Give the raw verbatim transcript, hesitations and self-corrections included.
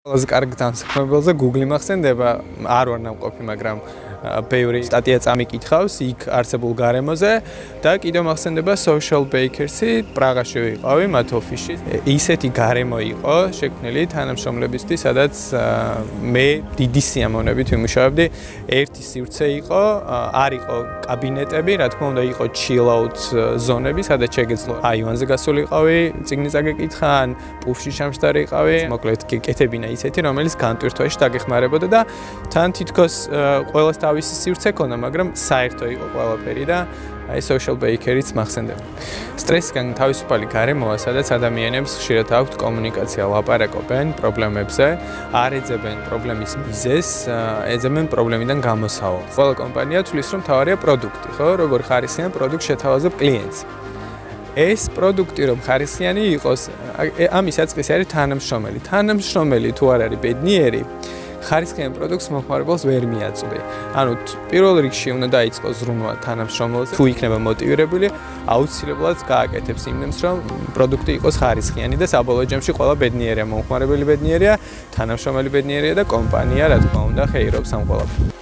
ყველაზე კარგ დამსაქმებელზე Google მახსენდება, არ ვარ ნამყოფი, მაგრამ ბევრი სტატია წამიკითხავს იქ არსებულ გარემოზე და კიდევ მახსენდება Social Bakers-ი, პრაღაში ვიყავი, მათ ოფისში. ისეთი გარემო იყო შექმნილი თანამშრომლებისთვის, სადაც მე დიდი სიამოვნებით ვიმუშავებდი. ერთი სივრცე იყო, არ იყო კაბინეტები, რა თქმა უნდა, იყო chill out ზონები, სადაც შეგეძლო აივანზე გასულიყავი, წიგნი წაგეკითხა, ან პუფში ჩამშდარიყავი. მოკლედ კეთებინა ისეთი, რომელიც განტვირთვაში დაგეხმარებოდა და თან თითქოს ყველას თავისი სივრცე ქონდა, მაგრამ საერთო იყო ყველაფერი და აი Social Baker-იც მახსენდება. სტრესიდან თავისუფალი გარემოა, სადაც ადამიანებს ხშირად აქვთ კომუნიკაცია, ლაპარაკობენ პრობლემებზე, არ ეძებენ პრობლემის მიზეზს, ეძებენ პრობლემიდან გამოსავალს. ყველა კომპანია თვლის, რომ თავარია პროდუქტი, ხო? როგორ ხარისხიან პროდუქტს შეთავაზებ კლიენტს. ეს პროდუქტი რომ ხარისხიანი იყოს, ამის საწყისი არის თანამშრომელი. თანამშრომელი თუ არ არის ბედნიერი, ხარისხიან პროდუქტს მომხმარებელს ვერ მიაწვდი. ანუ პირველ რიგში უნდა დაიწყოს ზრუნვა თანამშრომელზე. თუ იქნება მოტივირებული, აუცილებლად გააკეთებს იმდენს, რომ პროდუქტი იყოს ხარისხიანი და საბოლოო ჯამში ყველა ბედნიერია, მომხმარებელი ბედნიერია, თანამშრომელი ბედნიერია და კომპანია, რა თქმა უნდა, ხეირობს ამ ყველაფერს.